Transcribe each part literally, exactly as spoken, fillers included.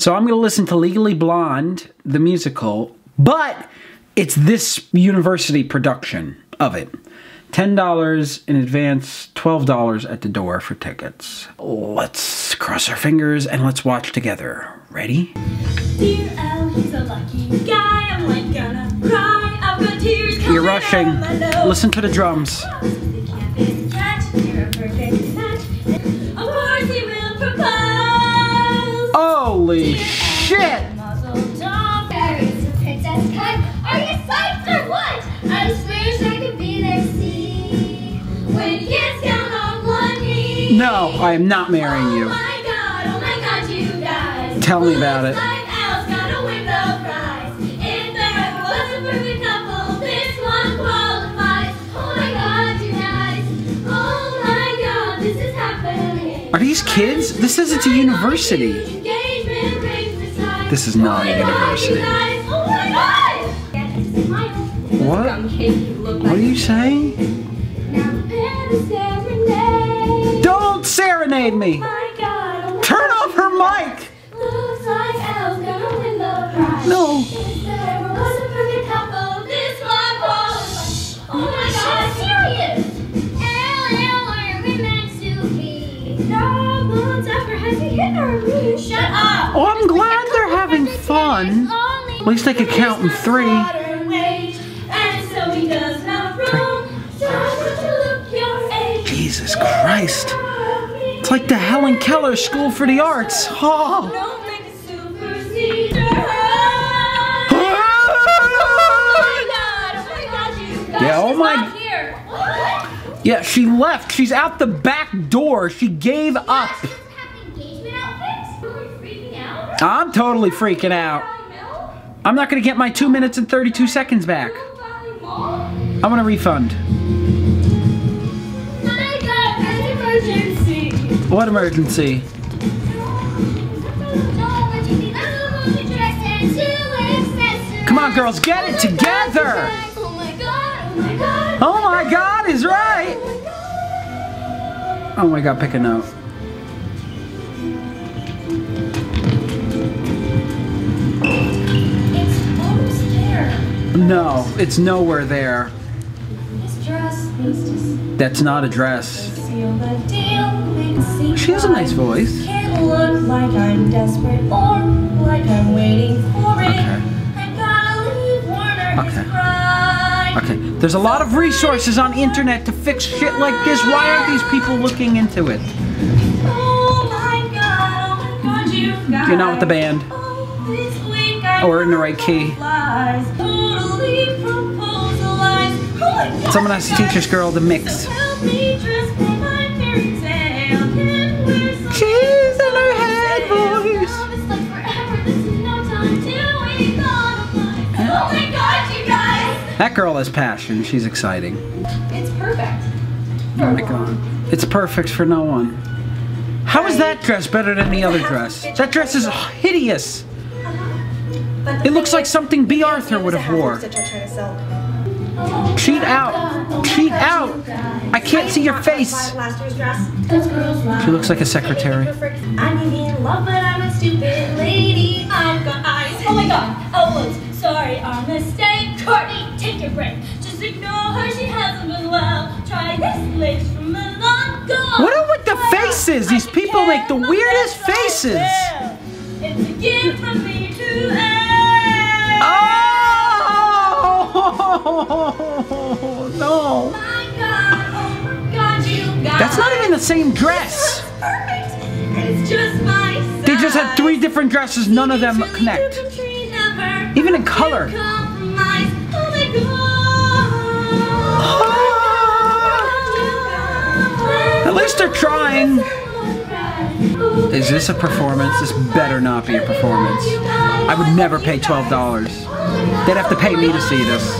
So I'm going to listen to Legally Blonde, the musical, but it's this university production of it. ten dollars in advance, twelve dollars at the door for tickets. Let's cross our fingers and let's watch together. Ready? Dear Al, he's a lucky guy. I'm like gonna cry. I've got tears coming. You're rushing. Out of my nose. Listen to the drums. They can't be catch. You're a perfect match. Of course he will propose. Holy Dear shit! Al, muzzle top. It's a princess cut. Are you psyched or what? I just wish I could be there to see When he gets down on one knee. No, I am not marrying Oh you. my God, oh my God, you guys. Tell me about it. Looks like Al's gonna win the prize. If there ever was a perfect couple, this one qualifies. Oh my God, you guys. Oh my God, this is happening. Are these kids? This isn't a university. Engagement rings beside. This is not Oh a my God, university. you guys. Oh my God. What? What are you saying? Now prepare to serenade. Don't serenade me! Oh my God, oh my Turn God, off her you guys. mic! Looks like Al's gonna win the prize. No. If there ever was a perfect couple, this one qualifies. Oh my God, serious. Al, Al, are we meant to be? No months after has he hit our moon. Shut up. Oh, I'm glad they're having fun. At least I could count in three. Modern wage, and so he does not roam. So much to look your age. Jesus Christ. It's like the Helen Keller School for the Arts. Oh. Don't make a supersede. Oh my God, oh my God, you guys. Yeah, oh She's my- not here. What? Yeah, she left. She's out the back door. She gave up. Have engagement outfits? Really freaking out? I'm totally freaking out. I'm not going to get my two minutes and thirty-two seconds back. I want a refund. My God, an emergency. What emergency? Come on, girls, get it together. Oh my God, oh my God. Oh my God is right. Oh my God, pick a note. It's almost there. No, it's nowhere there. This dress needs to That's not a dress. seal the deal. Make it seem She has a nice voice. Can't look like I'm desperate or like I'm waiting for it. Okay. I gotta leave Warner his Okay. bride. Okay, there's a lot of resources on the internet to fix shit like this. Why aren't these people looking into it? Oh my God, oh my God, you guys. You're not with the band. Oh, this week I Or in the right key. lies. Totally proposalized. Oh my God, Someone has to teach this girl to mix. so help me dress for my fairy tale. Can wear some She's in her head voice. Love is like forever. This is no time till we gonna fly. Oh my God, you guys. That girl has passion. She's exciting. It's perfect. Oh my God. It's perfect for no one. How is that dress better than the other dress? That dress is hideous. It looks like something B. Arthur would have wore. Cheat out. Cheat out. I can't see your face. Last year's dress. Those girls lie. She looks like a secretary. I may be in love, but I'm a stupid lady. I've got eyes. Oh my God. Oh, whoops. Sorry, our mistake. Courtney, take your break. Just ignore her. She hasn't been well. Try this lace from Milan. Go. What are with the faces? These people make the weirdest faces. It's a gift from me to Al. Oh no! My God, oh my God, you guys. That's not even the same dress. It's perfect. It's just my size. They just had three different dresses. None of them connect. Even in color. Oh my God. At least they're trying. Is this a performance? This better not be a performance. I would never pay twelve dollars. They'd have to pay me to see this.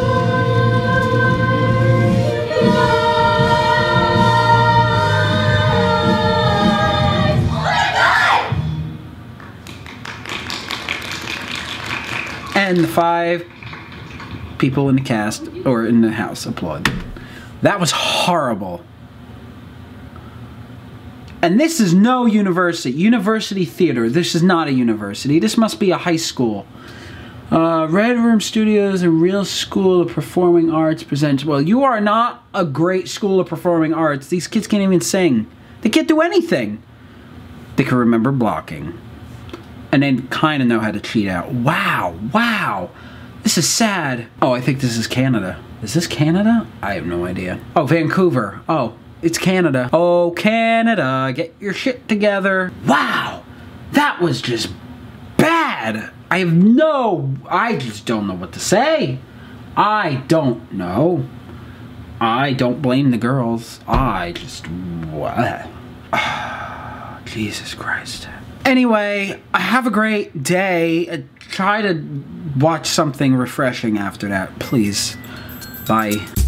And the five people in the cast, or in the house, applaud. That was horrible. And this is no university. University theater. This is not a university. This must be a high school. Uh, Red Room Studios, a real school of performing arts, presents... Well, you are not a great school of performing arts. These kids can't even sing. They can't do anything. They can remember blocking. And they kind of know how to cheat out. Wow. Wow. This is sad. Oh, I think this is Canada. Is this Canada? I have no idea. Oh, Vancouver. Oh, it's Canada. Oh, Canada, get your shit together. Wow. That was just bad. I have no... I just don't know what to say. I don't know. I don't blame the girls. I just... What? Jesus Christ. Anyway, have a great day. Uh, try to watch something refreshing after that, please. Bye.